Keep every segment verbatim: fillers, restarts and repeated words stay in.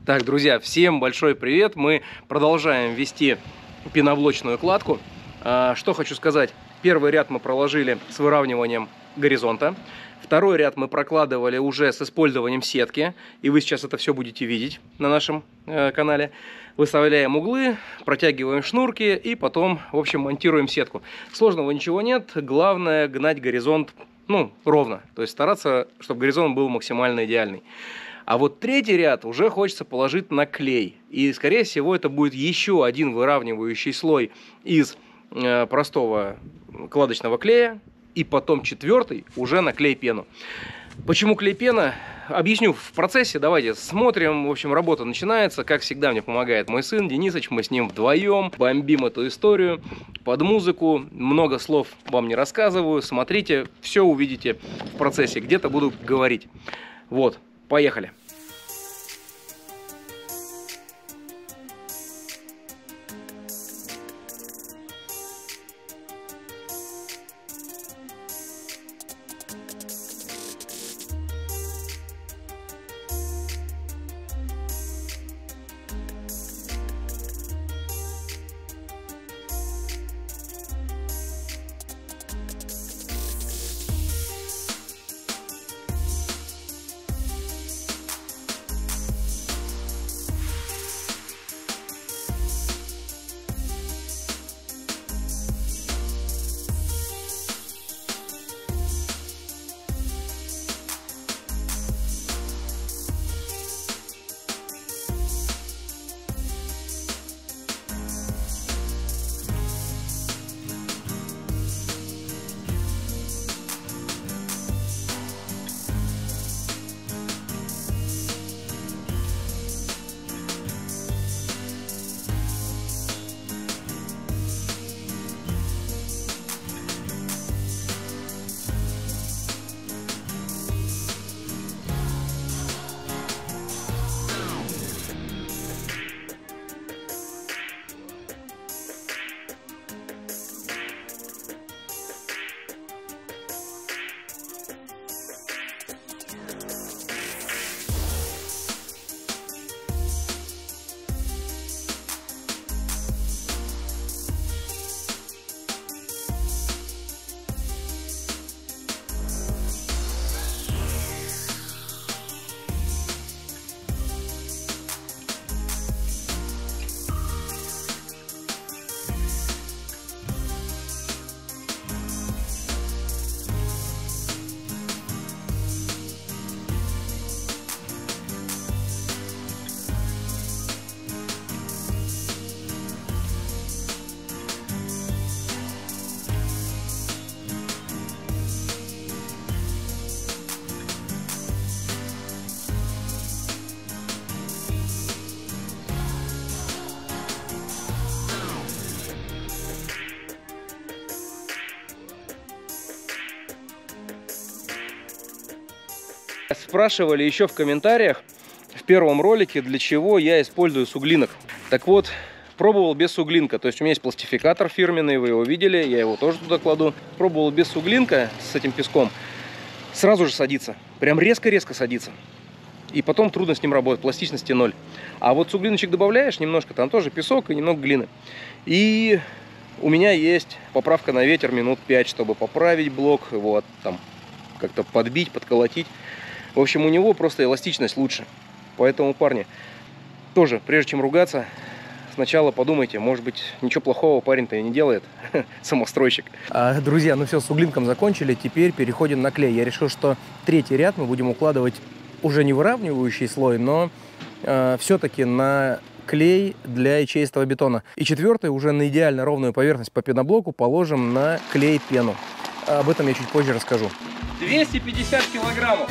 Так, друзья, всем большой привет. Мы продолжаем вести пеноблочную кладку. Что хочу сказать. Первый ряд мы проложили с выравниванием горизонта. Второй ряд мы прокладывали уже с использованием сетки. И вы сейчас это все будете видеть на нашем канале. Выставляем углы, протягиваем шнурки и потом, в общем, монтируем сетку. Сложного ничего нет. Главное гнать горизонт, ну, ровно. То есть стараться, чтобы горизонт был максимально идеальный. А вот третий ряд уже хочется положить на клей. И, скорее всего, это будет еще один выравнивающий слой из э, простого кладочного клея. И потом четвертый уже на клей-пену. Почему клей-пена? Объясню в процессе. Давайте смотрим. В общем, работа начинается. Как всегда, мне помогает мой сын Денисыч. Мы с ним вдвоем бомбим эту историю под музыку. Много слов вам не рассказываю. Смотрите, все увидите в процессе. Где-то буду говорить. Вот. Поехали! Спрашивали еще в комментариях в первом ролике, для чего я использую суглинок. Так вот, пробовал без суглинка. То есть у меня есть пластификатор фирменный, вы его видели, я его тоже туда кладу. Пробовал без суглинка с этим песком. Сразу же садится. Прям резко-резко садится. И потом трудно с ним работать, пластичности ноль. А вот суглиночек добавляешь немножко, там тоже песок и немного глины. И у меня есть поправка на ветер минут пять, чтобы поправить блок, вот, там как-то подбить, подколотить. В общем, у него просто эластичность лучше. Поэтому, парни, тоже, прежде чем ругаться, сначала подумайте, может быть, ничего плохого парень-то и не делает, самостройщик. А, друзья, ну все, с углинком закончили, теперь переходим на клей. Я решил, что третий ряд мы будем укладывать уже не выравнивающий слой, но э, все-таки на клей для ячеистого бетона. И четвертый уже на идеально ровную поверхность по пеноблоку положим на клей-пену. Об этом я чуть позже расскажу. двести пятьдесят килограммов.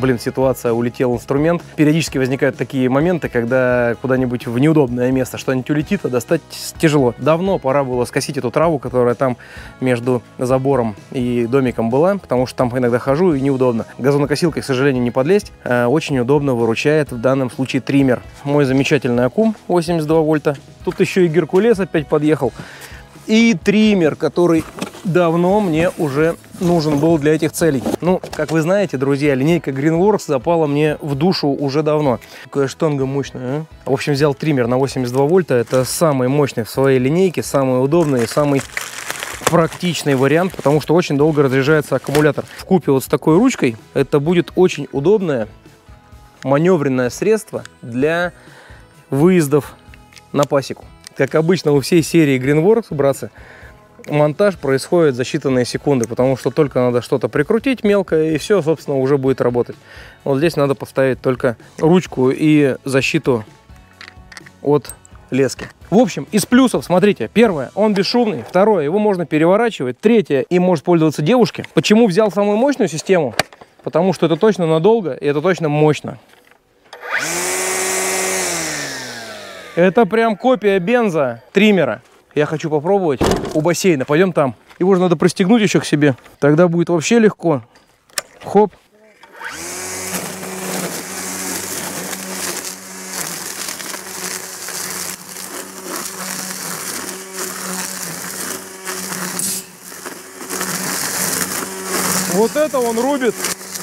блин, ситуация, улетел инструмент. Периодически возникают такие моменты, когда куда-нибудь в неудобное место что-нибудь улетит, а достать тяжело. Давно пора было скосить эту траву, которая там между забором и домиком была, потому что там иногда хожу и неудобно. Газонокосилкой, к сожалению, не подлезть. Очень удобно выручает в данном случае триммер. Мой замечательный аккум восемьдесят два вольта. Тут еще и Геркулес опять подъехал. И триммер, который давно мне уже нужен был для этих целей. Ну, как вы знаете, друзья, линейка Greenworks запала мне в душу уже давно. Какая штанга мощная, а? В общем, взял триммер на восемьдесят два вольта. Это самый мощный в своей линейке, самый удобный и самый практичный вариант, потому что очень долго разряжается аккумулятор. Вкупе вот с такой ручкой это будет очень удобное маневренное средство для выездов на пасеку. Как обычно у всей серии Greenworks, братцы, монтаж происходит за считанные секунды, потому что только надо что-то прикрутить мелко, и все, собственно, уже будет работать. Вот здесь надо поставить только ручку и защиту от лески. В общем, из плюсов, смотрите, первое, он бесшумный, второе, его можно переворачивать, третье, им может пользоваться девушки. Почему взял самую мощную систему? Потому что это точно надолго, и это точно мощно. Это прям копия бенза триммера. Я хочу попробовать у бассейна. Пойдем там. Его же надо пристегнуть еще к себе. Тогда будет вообще легко. Хоп. Вот это он рубит.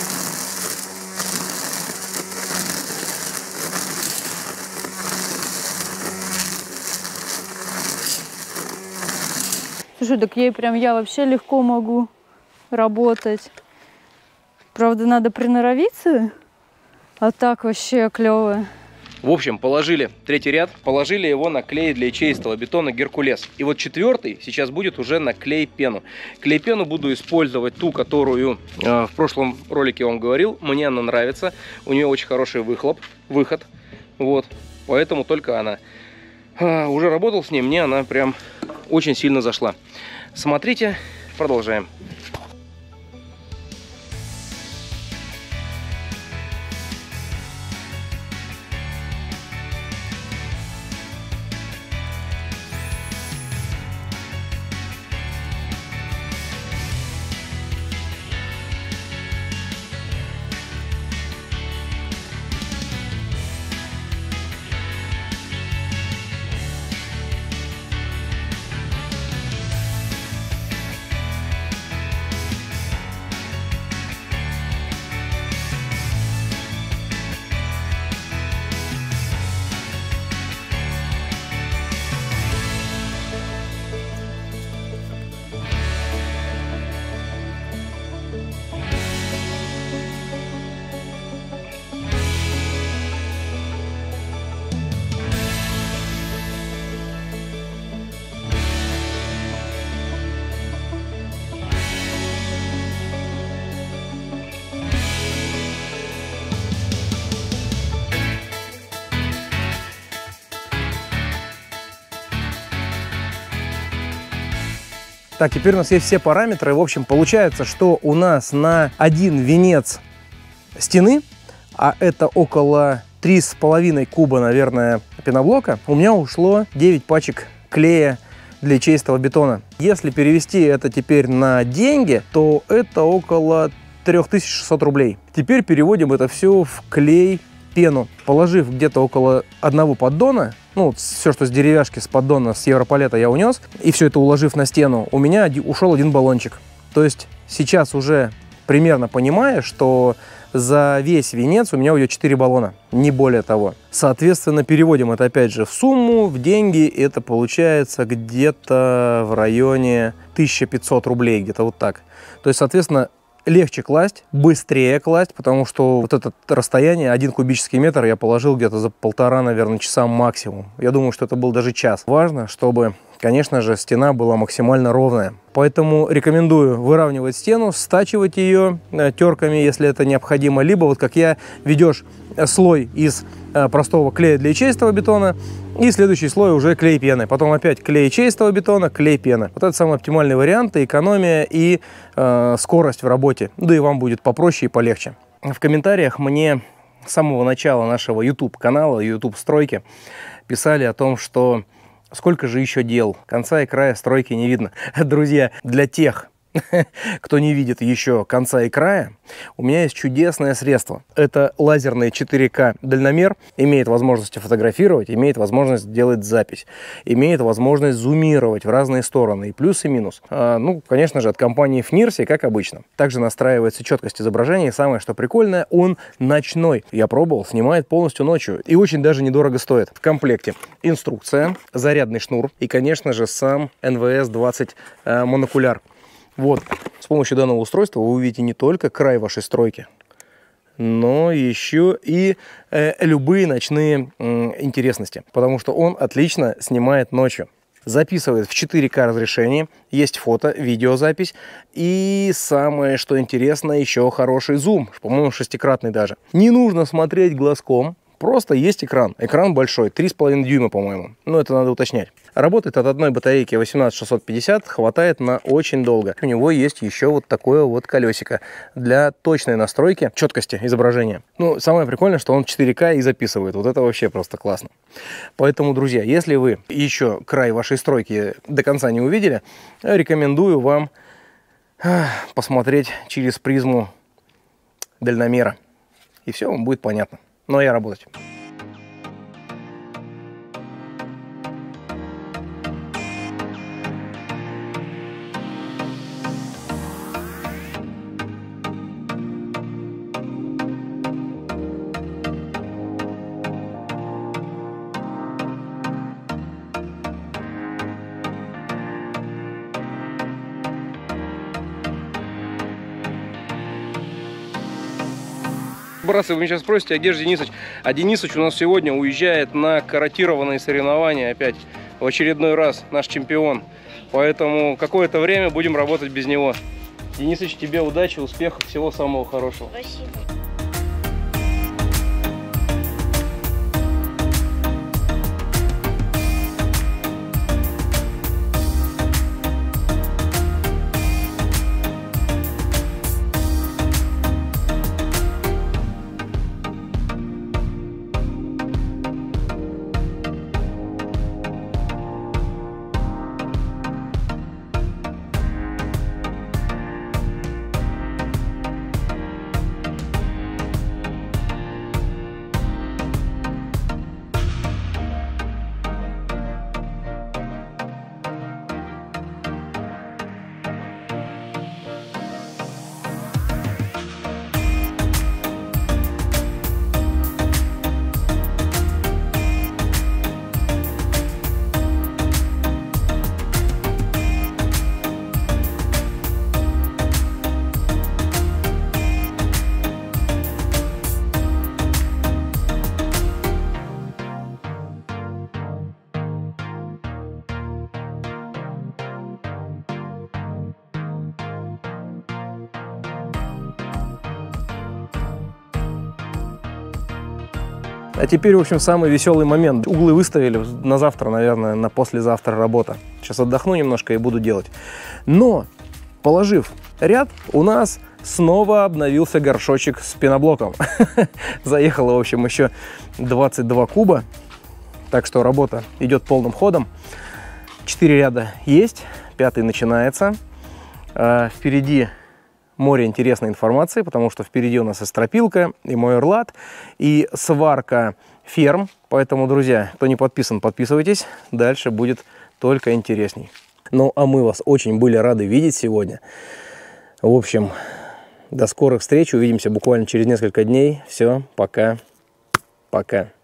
Слушай, так ей прям я вообще легко могу работать. Правда, надо приноровиться, а так вообще клево. В общем, положили третий ряд, положили его на клей для ячеистого бетона Геркулес. И вот четвертый сейчас будет уже на клей-пену. Клей-пену буду использовать ту, которую э, в прошлом ролике я вам говорил. Мне она нравится, у нее очень хороший выхлоп, выход. Вот, поэтому только она. А, уже работал с ней, мне она прям очень сильно зашла. Смотрите, продолжаем. Так, теперь у нас есть все параметры. В общем, получается, что у нас на один венец стены, а это около три с половиной куба, наверное, пеноблока, у меня ушло девять пачек клея для ячеистого бетона. Если перевести это теперь на деньги, то это около три тысячи шестьсот рублей. Теперь переводим это все в клей, пену. Положив где-то около одного поддона, ну, все, что с деревяшки, с поддона, с Европалета я унес, и все это уложив на стену, у меня ушел один баллончик. То есть сейчас уже примерно понимая, что за весь венец у меня уйдет четыре баллона, не более того. Соответственно, переводим это опять же в сумму, в деньги, это получается где-то в районе тысячи пятисот рублей, где-то вот так. То есть, соответственно, легче класть, быстрее класть, потому что вот это расстояние, один кубический метр, я положил где-то за полтора, наверное, часа максимум. Я думаю, что это был даже час. Важно, чтобы, конечно же, стена была максимально ровная. Поэтому рекомендую выравнивать стену, стачивать ее терками, если это необходимо. Либо, вот как я, ведешь слой из простого клея для ячеистого бетона, и следующий слой уже клей пены. Потом опять клей ячеистого бетона, клей пены. Вот это самый оптимальный вариант, и экономия, и э, скорость в работе. Да и вам будет попроще и полегче. в комментариях мне с самого начала нашего YouTube-канала, YouTube-стройки, писали о том, что сколько же еще дел, конца и края стройки не видно. Друзья, для тех, кто не видит еще конца и края, у меня есть чудесное средство. Это лазерный четыре ка дальномер, имеет возможность фотографировать, имеет возможность делать запись, имеет возможность зумировать в разные стороны, и плюс, и минус. А, ну, конечно же, от компании Фнирси, как обычно. Также настраивается четкость изображения, и самое, что прикольное, он ночной. Я пробовал, снимает полностью ночью, и очень даже недорого стоит. В комплекте инструкция, зарядный шнур и, конечно же, сам эн вэ эс двадцать э, монокуляр. Вот, с помощью данного устройства вы увидите не только край вашей стройки, но еще и э, любые ночные э, интересности, потому что он отлично снимает ночью. Записывает в четыре ка разрешении, есть фото, видеозапись и самое, что интересно, еще хороший зум, по-моему, шестикратный даже. Не нужно смотреть глазком. Просто есть экран. Экран большой, три с половиной дюйма, по-моему. Но это надо уточнять. Работает от одной батарейки восемнадцать шестьсот пятьдесят, хватает на очень долго. У него есть еще вот такое вот колесико для точной настройки четкости изображения. Ну, самое прикольное, что он четыре ка и записывает. Вот это вообще просто классно. Поэтому, друзья, если вы еще край вашей стройки до конца не увидели, рекомендую вам посмотреть через призму дальномера. И все вам будет понятно. Но я работать. Братцы, вы меня сейчас спросите, а где же Денисыч? А Денисыч у нас сегодня уезжает на каратированные соревнования опять. В очередной раз наш чемпион. Поэтому какое-то время будем работать без него. Денисыч, тебе удачи, успехов, всего самого хорошего. Спасибо. А теперь, в общем, самый веселый момент. Углы выставили на завтра, наверное, на послезавтра работа. Сейчас отдохну немножко и буду делать. Но, положив ряд, у нас снова обновился горшочек с пеноблоком. Заехало, в общем, еще двадцать два куба. Так что работа идет полным ходом. Четыре ряда есть, пятый начинается. Впереди море интересной информации, потому что впереди у нас и стропилка, и Моерлат, и сварка ферм. Поэтому, друзья, кто не подписан, подписывайтесь. Дальше будет только интересней. Ну, а мы вас очень были рады видеть сегодня. В общем, до скорых встреч. Увидимся буквально через несколько дней. Все, пока. Пока.